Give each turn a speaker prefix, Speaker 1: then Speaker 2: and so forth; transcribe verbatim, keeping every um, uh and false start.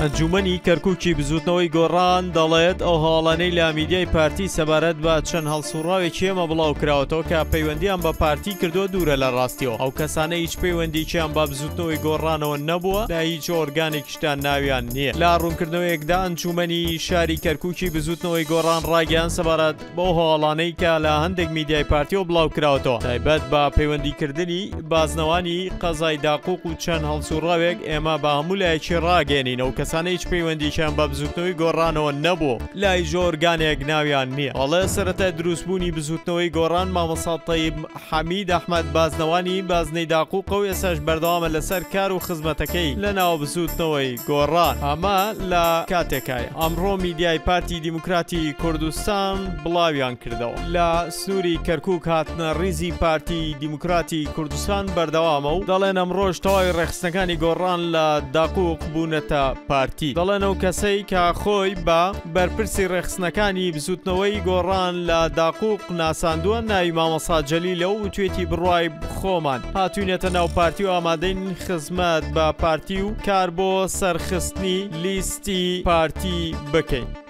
Speaker 1: ئەنجومەنی کەرکووکی بزوتنەوەی گۆڕان دەڵێت ئەو هەواڵانەی لە میدیای پارتی سەبارەت بە چەند هەڵسوڕاوێکی ئێمە بڵاو کراوەتەوە کە پەیوەندیان بە پارتی کردووە دوورە لە ڕاستیەوە. ئەو کەسانە هیچ پەیوەندییان بە بزوتنەوەی گۆڕانەوە نەبووە، لا هیچ ئۆرگانێکیشتان ناویان نییە. لە ڕوونکردنەوەیەکدا ئەنجومەنی شاری کەرکووکی بزوتنەوەی گۆڕان ڕاگەیان سەبارەت بۆ هەواڵانەی کە لە هەندێک میدیای پارتیەوە بڵاو کراوەتەوە، تایبەت بە پەیوەندیکردنی بازنەوانی قەزای داقووق و چەند هەڵسوڕاوێک ئێمە بە هەموو لایەکی ڕاگەێنین. ئەو کەسانە هیچ پەیوەندیشان بە بزوتنەوەی گۆڕانەوە نەبووە، لای ژۆرگانێک ناویان نییە. ئەڵێ سەرەتای دروستبوونی بزوتنەوەی گۆڕان مامۆستا تەیب حەمید ئەحمەد بازنەوانی بازنەی داقووقە و ئێساش بەردەوامە لەسەر کار و خزمەتەکەی لە ناو بزوتنەوەی گۆڕان. ئەمە لە کاتێکایە ئەمڕۆ میدیای پارتی دیموکراتی کوردستان بڵاویان کردەوە. لە سنووری کەرکووک هاتنە ڕیزی پارتی دیموکراتی کوردستان بەردەوامە و دەڵێن ئەمڕۆژ تەواوی ڕێخستنەکانی گۆڕان لە داقووق بوونەتە پارتی. دەڵێن ئەو کەسەی کە خۆی بە بەرپرسی ڕێخستنەکانی بزوتنەوەی گۆڕان لە داقووق ناساندووە ناوی مامۆستا جەلیلە و توێتی بڕوای خۆمان هاتوونێتە ناو پارتی و ئامادەین خزمەت بە پارتی و کار بۆ سەرخستنی لیستی پارتی بکەین.